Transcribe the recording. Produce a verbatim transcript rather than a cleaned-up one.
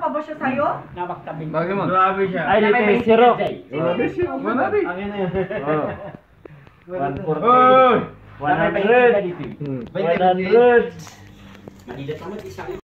pa ba siya sa'yo? Napaktabing. Bagay mo. Grabe siya. Ay, dito yung zero. Grabe siya. Grabe. Ang ina yun. Oh. one forty. Oy! one hundred. Hmm. one hundred. Manila naman isang